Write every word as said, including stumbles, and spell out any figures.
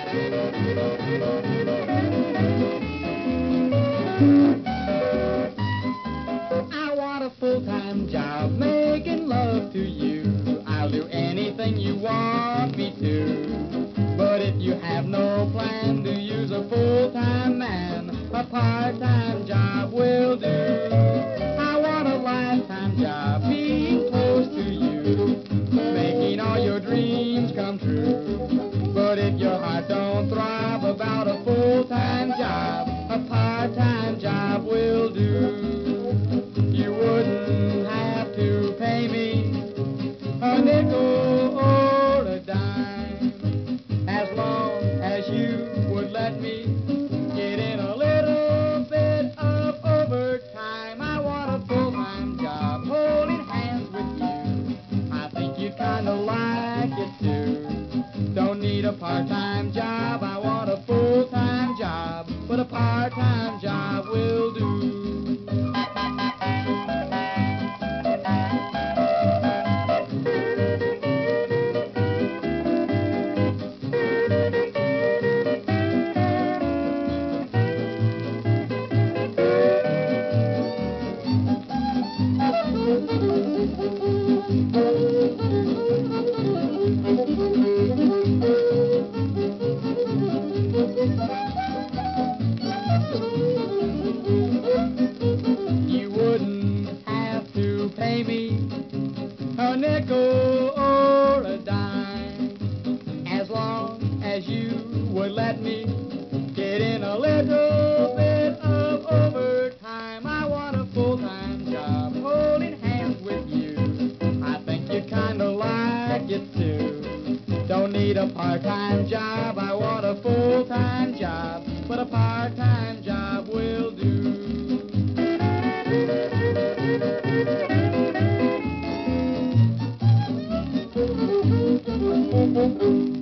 I want a full-time job making love to you. I'll do anything you want me to. But if you have no plan to use a full-time man, a part-time job will do. I want a lifetime job being close to you, making all your dreams come true. But if your heart don't thrive about a full-time job, a part-time job will do. You wouldn't have to pay me a nickel or a dime, as long as you would let me get in a little bit of overtime. I want a full-time job holding hands with you. I think you'd kinda like it too. Don't need a part-time job, I want a full-time job, but a part-time job will do. You wouldn't have to pay me a nickel or a dime, as long as you would let me get in a little bit of overtime. I want a full-time job holding hands with you. I think you kinda like it too. Don't need a part-time job, I want a full-time job, but a part-time job will do.